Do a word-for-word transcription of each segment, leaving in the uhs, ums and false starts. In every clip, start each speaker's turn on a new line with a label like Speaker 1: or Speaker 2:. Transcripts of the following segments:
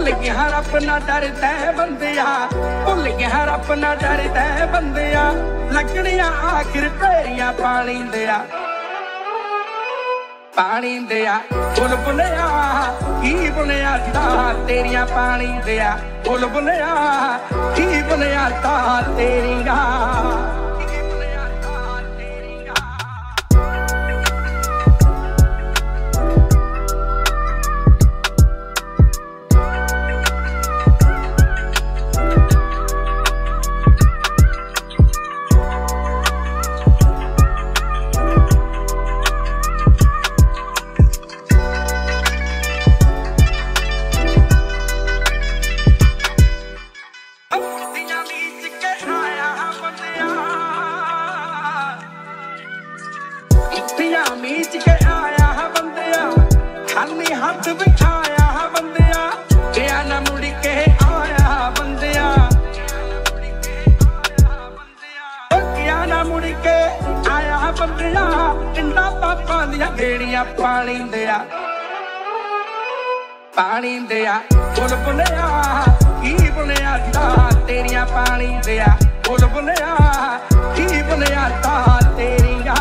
Speaker 1: भुल गया रब ना डरदा है बंदिया, भुल गया रब ना डरदा है बंदिया, लगनिया आखिर तेरिया पानी दिया पानी दिया। बुल बुलिया की बुनिया ता तेरिया पानी दिया, बुल बुलिया की बुनिया ता तेरिया। मीच के आया बंदिया, खाली हाथ बिठाया बंदिया, गया ना मुड़ के आया बंदिया, गया ना मुड़ के आया बंदिया, इंदा पापा दिया गेड़िया पानी दिया पानी दिया। बुल बुलिया की बुनिया ता तेरिया पानी दिया, बुल बुलिया की बुनिया ता तेरिया।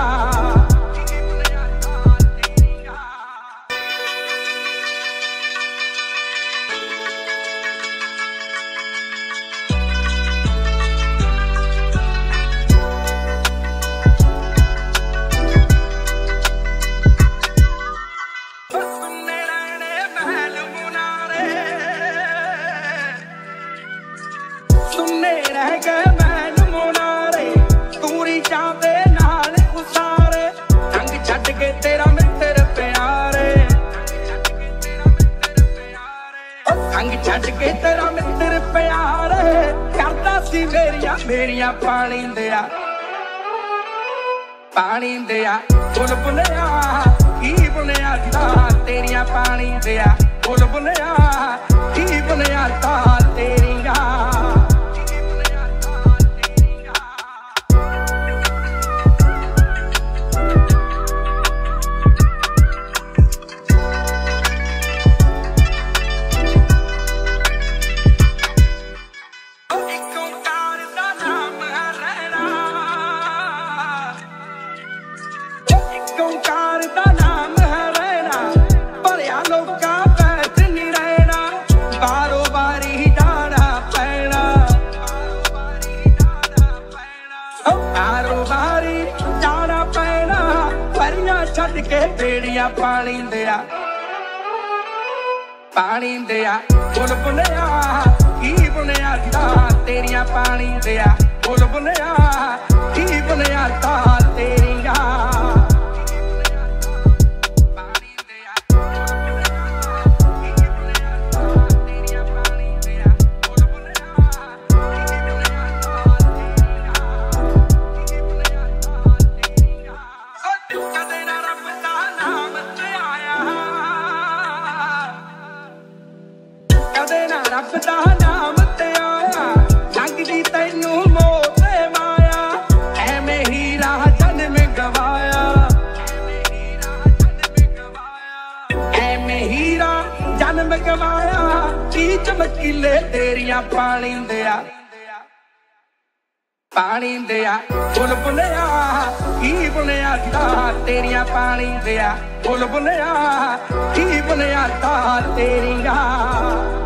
Speaker 1: सुनने रह गए मैन मुनारे, तूरी चाहते नाल उसारे, रंग छट के तेरा मित्र प्यारे, रंग छट के तेरा मित्र प्यारे, करता सी मेरिया मेरिया पानी दिया पानी दिया। बुल बुलिया की बुनिया ता तेरिया पानी दिया, बुल बुलिया की बुनिया ता तेरिया। ओंकार दा नाम है रहना, भलिया लोका बैठ नहीं रहना, बारो बारी जाना पैना, बारो बारी जाना पैना, परियां छड़ के बेड़िया पानी दिया पानी दिया। बुल बुलिया की बुनिया ता तेरिया पानी दिया, बुल बुलिया की बुनिया ता तेरिया। रब दा नाम ते आया, लगदी तैनू मौत माया, ऐवें हीरा जन्म गवाया, ऐवें हीरा जन्म गवाया, की चमकीले तेरिया पानी दिया पानी दिया। बुल बुलिया की बुनिया ता तेरिया पानी दिया, बुल बुलिया की बुनिया ता तेरिया।